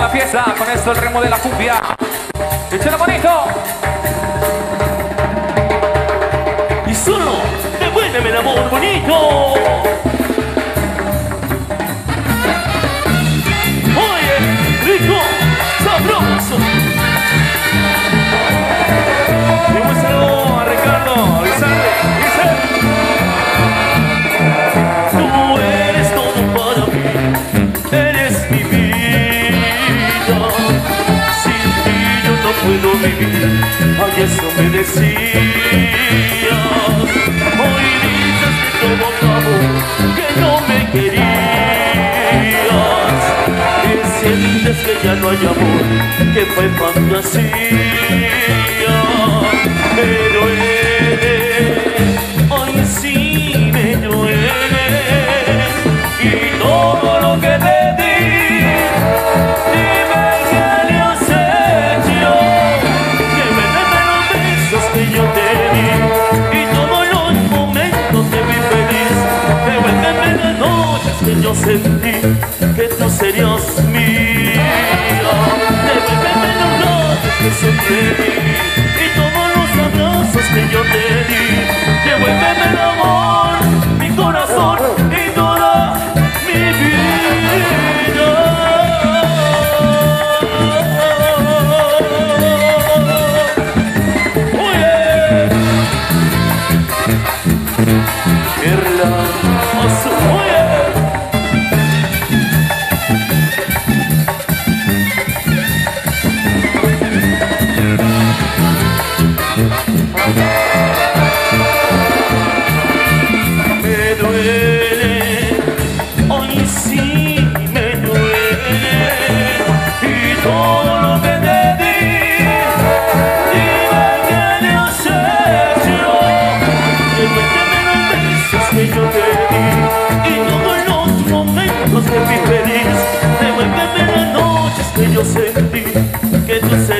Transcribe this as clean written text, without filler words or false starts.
la fiesta. Con esto el ritmo de la cumbia. Échale bonito. Y solo devuélveme el amor bonito. Oye, rico, sabroso. Y muéstralo a Ricardo, avisarle, dice: tú eres todo para mí, eres mi vida. Sin ti yo no puedo vivir, ay, eso me decías. Hoy dices que todo acabó, que no me querías, que sientes que ya no hay amor, que fue fantasía. Me duele, hoy sí me duele, y todo lo que te di, dime qué le has hecho. Devuélveme los besos que yo te di y todos los momentos que fui feliz. Devuélveme las noches que yo sentí que tú serías mía. Devuélveme los labios que siempre di y todos los abrazos que yo te di. Devuélveme el amor, mi corazón y toda mi vida. Oye, hermoso, oye. Me duele, hoy sí me duele, y todo lo que te di, dime qué le has hecho. Devuélveme los besos que yo te di y todos los momentos que fui feliz. Devuélveme las noches que yo sentí que tú